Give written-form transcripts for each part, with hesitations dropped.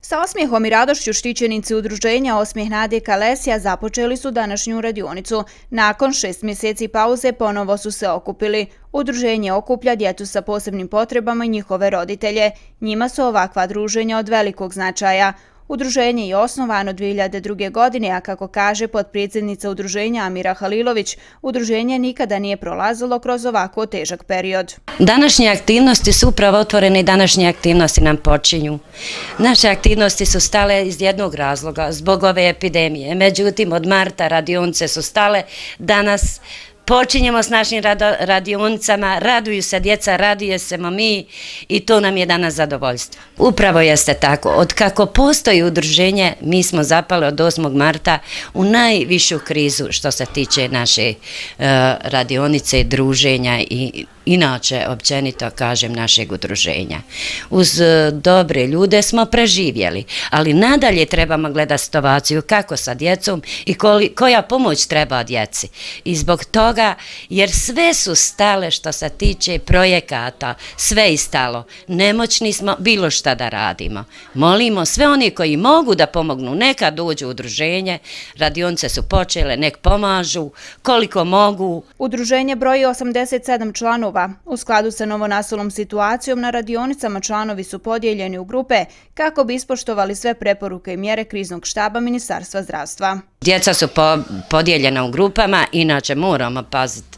Sa osmijehom i radošću štićenici udruženja Osmijeh Nade Kalesija započeli su današnju radionicu. Nakon 6 mjeseci pauze ponovo su se okupili. Udruženje okuplja djecu sa posebnim potrebama i njihove roditelje. Njima su ovakva druženja od velikog značaja. Udruženje je osnovano 2002. godine, a kako kaže potpredsjednica udruženja Amira Halilović, udruženje nikada nije prolazilo kroz ovako težak period. Današnje aktivnosti su upravo otvorene i današnje aktivnosti nam počinju. Naše aktivnosti su stale iz jednog razloga, zbog ove epidemije. Međutim, od marta radionice su stale. Danas počinjemo s našim radionicama, raduju se djeca, raduje se mi i to nam je danas zadovoljstvo. Upravo jeste tako. Od kako postoji udruženje, mi smo zapali od 8. marta u najvišu krizu što se tiče naše radionice, druženja i inače, općenito kažem, našeg udruženja. Uz dobre ljude smo preživjeli, ali nadalje trebamo gledati situaciju kako sa djecom i koja pomoć treba djeci. I zbog toga, jer sve su stale što se tiče projekata, sve je stalo. Nemoćni smo bilo šta da radimo. Molimo sve oni koji mogu da pomognu, neka dođu u udruženje, radionice su počele, nek pomažu, koliko mogu. Udruženje broji 87 članova. U skladu sa novonastalom situacijom na radionicama članovi su podijeljeni u grupe kako bi ispoštovali sve preporuke i mjere kriznog štaba Ministarstva zdravstva. Djeca su podijeljena u grupama, inače moramo paziti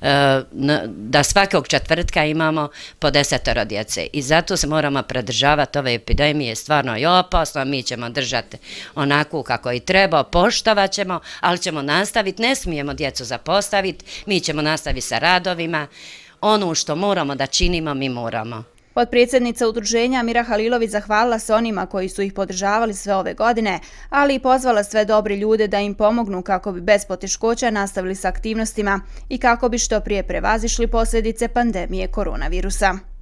da svakog četvrtka imamo po 10 djece i zato se moramo pridržavati ove epidemije, stvarno je opasno, mi ćemo držati onako kako i treba, poštovat ćemo, ali ćemo nastaviti, ne smijemo djecu zapostaviti, mi ćemo nastaviti sa radovima, ono što moramo da činimo, mi moramo. Potpredsjednica udruženja Amira Halilović zahvalila se onima koji su ih podržavali sve ove godine, ali i pozvala sve dobre ljude da im pomognu kako bi bez poteškoća nastavili s aktivnostima i kako bi što prije prevazišli posljedice pandemije koronavirusa.